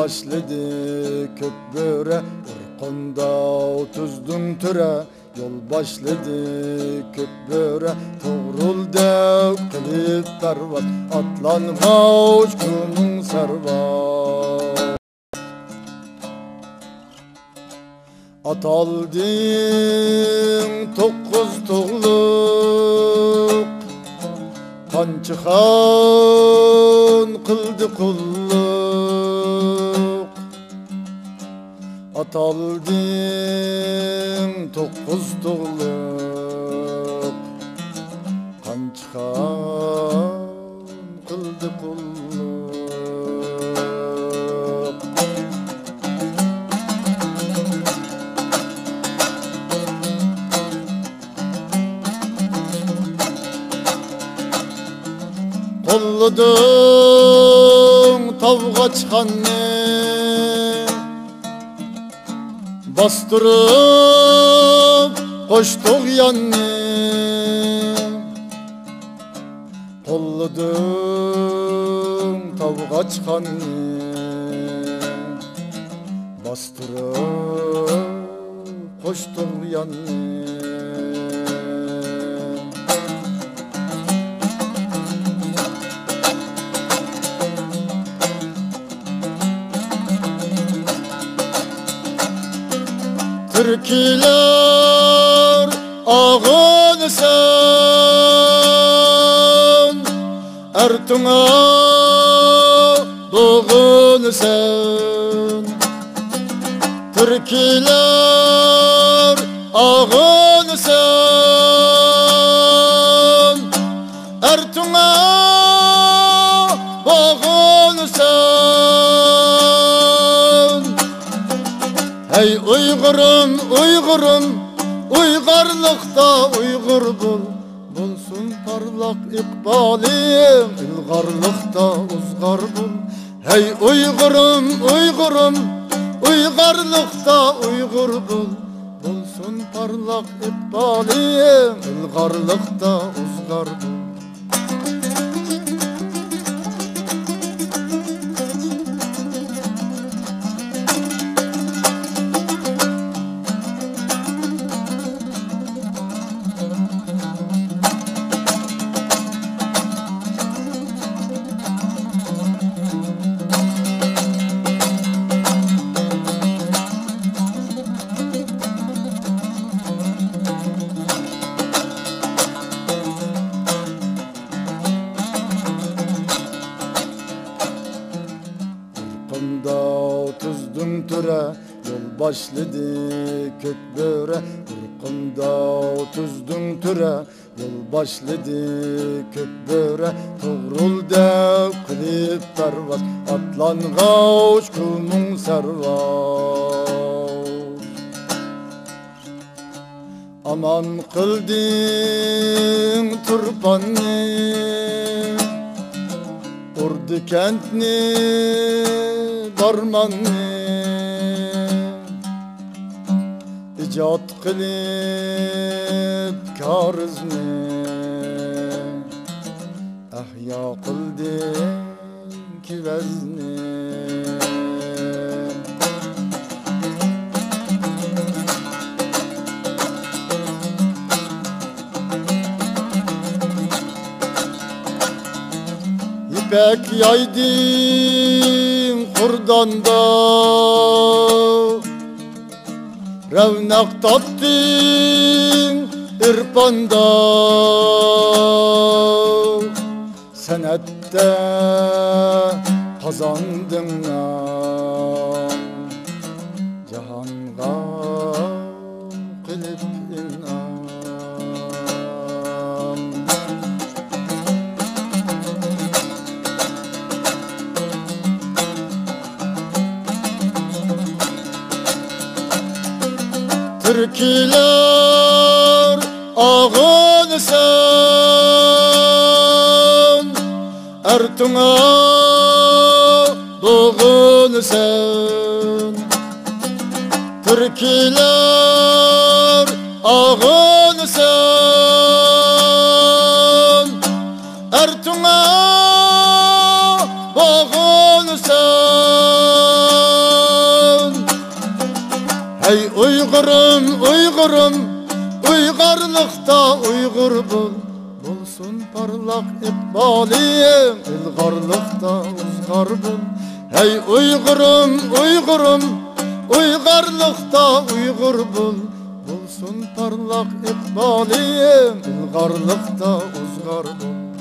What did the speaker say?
başladı köp böre, ırkında tuzdun türe. Yol başladı köp böre, toğrulda kılıp bervat, atlanğaç kumun servat. Ataldın to'qqiz to'g'liq, qancha xon qildi qulluq. Ataldın to'qqiz to'g'liq, qancha xon qildi qulluq. Qo'llading tavga chiqqanni, bostirib qo'shdiq yanni. Qo'llading tavga chiqqanni, bostirib qo'shdiq yanni. Türkiler ağınsan, ertuna doğunsan. Türkiler ağınsan, ertuna doğunsan. Hey Uygurum, Uygurum, uygarlıkta Uygur bul. Bulsun parlak ikbalim, ilgarlıkta uzgar bul. Hey Uygurum, Uygurum, uygarlıkta Uygur bul. Bulsun parlak ikbalim, ilgarlıkta uzgar bul. Tuzdun türe, yol başladı köp böre. Irkında tuzdun türe, yol başladı köp böre. Toğrulda kılıp bervat, atlanğaç kumun servat. Aman kıldın turpanni, urdu kentni darmanni. İcat kılıp karizni, ahya kıldın kivezni. İpek yaydın kurdanda, revnak tattın irpanda. Senette kazandın nam, cihanga kılıp inam. Türkiler ağınsan, ertuna doğunsan. Türkiler ağınsan, ertuna doğunsan. Uygurum, uygurum, uygarlıkta uygur bul. Bulsun parlak ikbalim, ilgarlıkta uzgar bul. Hey uygurum, uygurum, uygarlıkta uygur bul. Bulsun parlak ikbalim, ilgarlıkta uzgar bul.